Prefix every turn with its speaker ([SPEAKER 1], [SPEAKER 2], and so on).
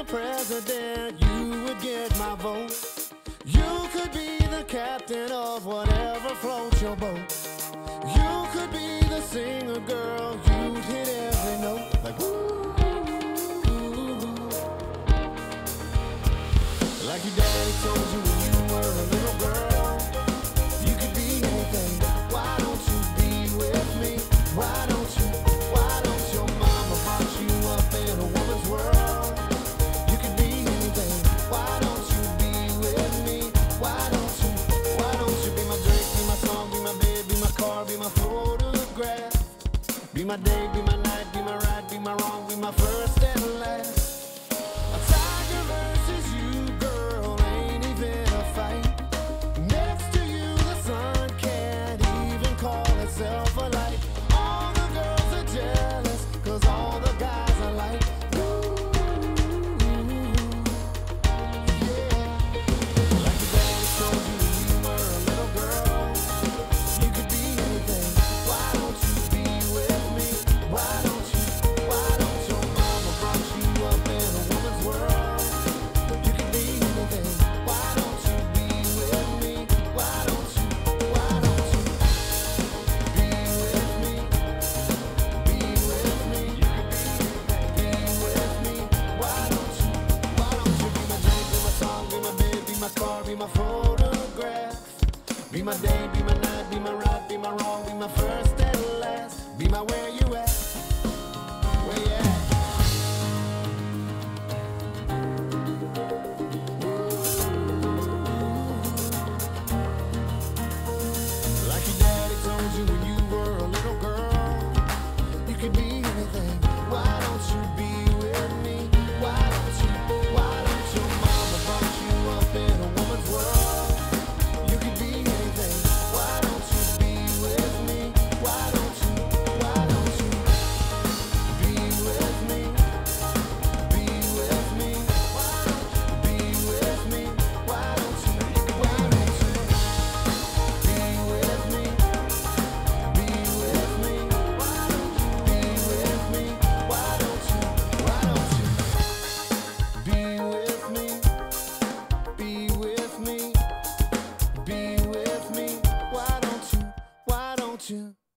[SPEAKER 1] president, you would get my vote. You could be the captain of whatever floats your boat. You could be the singer, girl, you'd hit every note like woo. Like your daddy told you when you were a little girl, you could be anything. Why don't you be with me? Why don't your mama brought you up in a woman's world? You could be anything. Why don't you be with me? Why don't you be my drink, be my song, be my bed, be my car, be my photograph? Be my day, be my night, be my right, be my wrong, be my first and last. A tiger versus you, girl, ain't even a fight. Next to you, the sun can't even call itself a light. All the girls are jealous, 'cause all the guys are like, ooh, yeah. Like your daddy told you when you were a little girl, you could be anything. Why don't you be with me? Why don't your mama brought you up in a woman's world? You could be anything. Why don't you be with me? Why don't you be with me? Be with me. You could be with me. Why don't you be my drink, be my song, be my bed, be my car, be my photograph? Be my day, be my night, be my right, be my wrong, be my first and last. Be my way